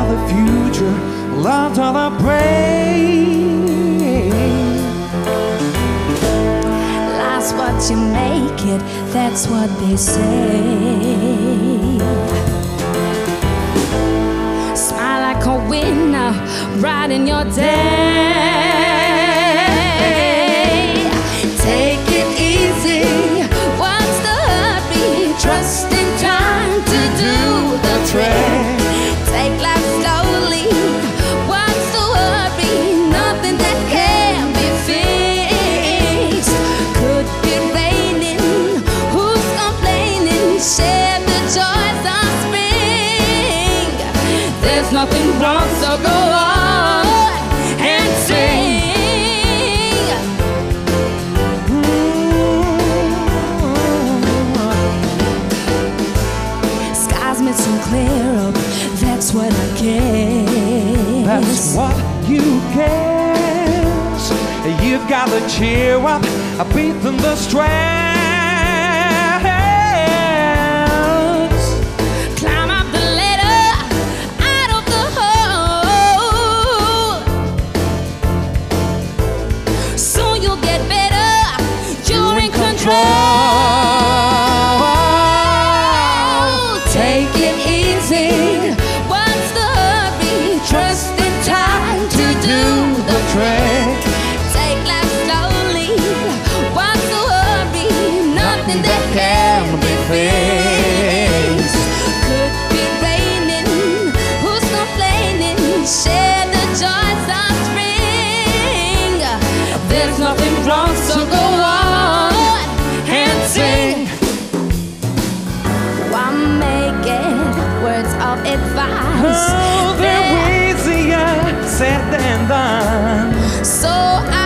the future, loved all the praise. Life's what you make it, that's what they say. Smile like a winner, bright in your day. Take it easy, what's the hurry? Trust in time to do the trick. Take life slowly, what's the worry? Nothing that can be fixed. Could be raining, who's complaining? Share the joys of spring. There's nothing wrong, so go on and sing. Skies made some clear up, that's what I guess. That's what you guess. You've got to cheer up, beating the stress. Climb up the ladder, out of the hole. Soon you'll get better, you're in control. Take it easy, what's the hurry? Trust in time to do the trick. Take life slowly, what's the worry? Nothing that can be fixed. Could be raining, who's complaining? Share the joys of spring. There's nothing wrong, so go on and sing. Why make it words of advice? Oh, they're easier said than done. So I